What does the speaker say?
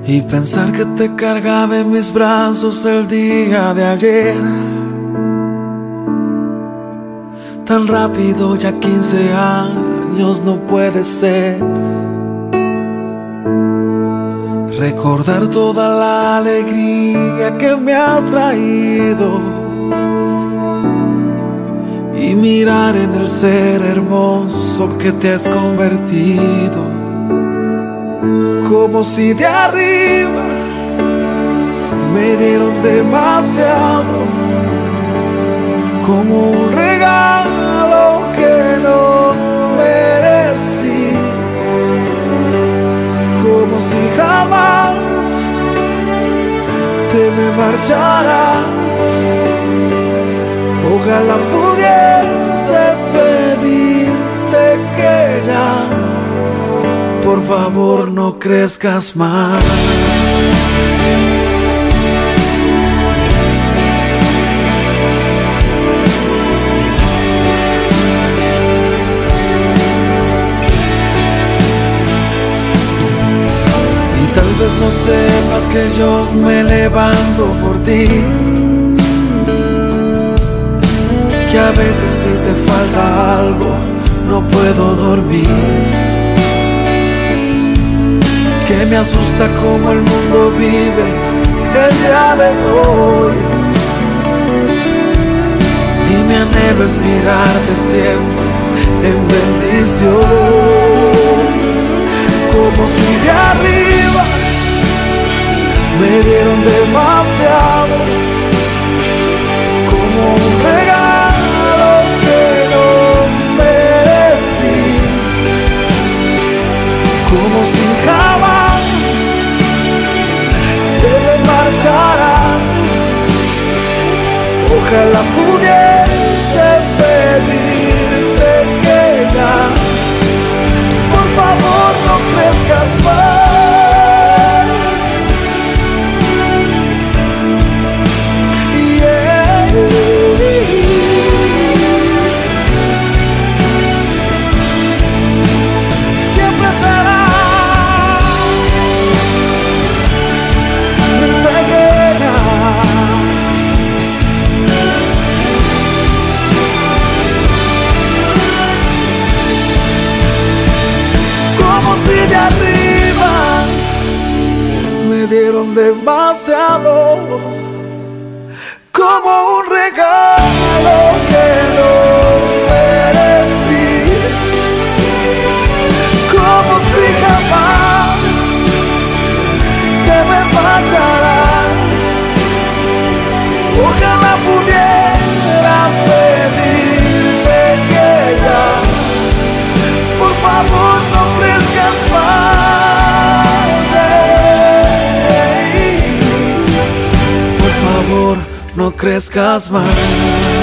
y pensar que te cargaba en mis brazos el día de ayer. Tan rápido, ya 15 años no puede ser. Recordar toda la alegría que me has traído y mirar en el ser hermoso que te has convertido. Como si de arriba me dieron demasiado, como un regalo que no merecí, como si jamás te me marcharas. Ojalá pudiese pedirte que ya, por favor, no crezcas más. Y tal vez no sepas que yo me levanto por ti, que a veces si te falta algo no puedo dormir, que me asusta cómo el mundo vive el día de hoy, y mi anhelo es mirarte siempre en bendición. Como si de arriba me dieron demasiado, como un regalo que no merecí, como si jamás te marcharás. Ojalá pudiese pedirte que ya, por favor, no crezcas más. Siempre será mi pequeña. Como si de arriba me dieron demasiado, como un regalo que no merecí, como si jamás te me fallarás. Ojalá pudiera pedirte que ya, por favor, no crezcas más. Por favor, no crezcas más.